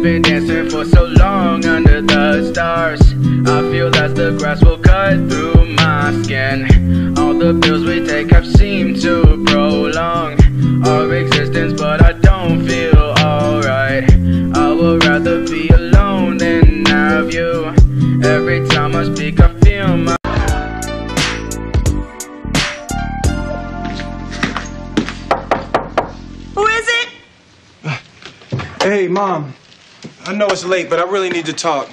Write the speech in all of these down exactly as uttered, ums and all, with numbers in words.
been dancing for so long under the stars. I feel that the grass will cut through my skin. All the pills we take have seemed to prolong our existence, but I don't feel alright. I would rather be alone than have you. Every time I speak I feel my Who is it? Hey, Mom. I know it's late, but I really need to talk.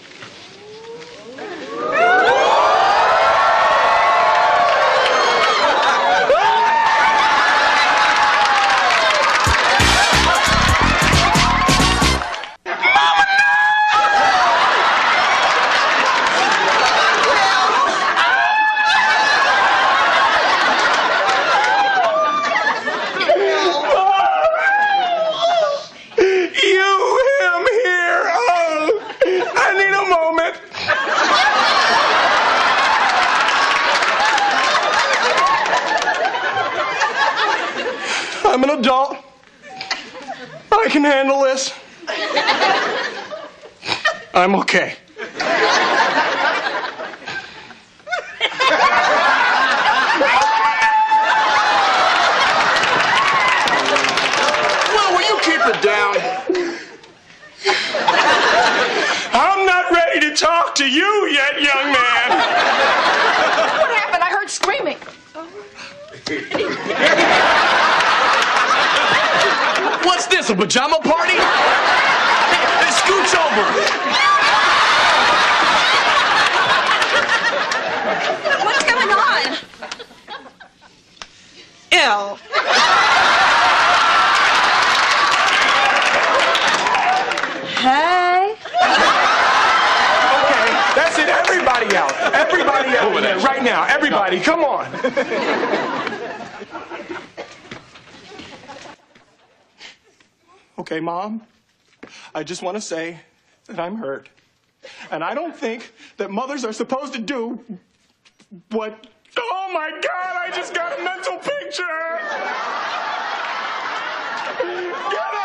I'm an adult. I can handle this. I'm okay. Well, will you keep it down? I'm not ready to talk to you yet, young man. What happened? I heard screaming. What's this, a pajama party? Hey, scooch over. What's going on? Ew. Hey. Okay, that's it. Everybody out. Everybody out in there right now. Everybody, come on. Okay, Mom, I just want to say that I'm hurt. And I don't think that mothers are supposed to do what... Oh, my God, I just got a mental picture! Get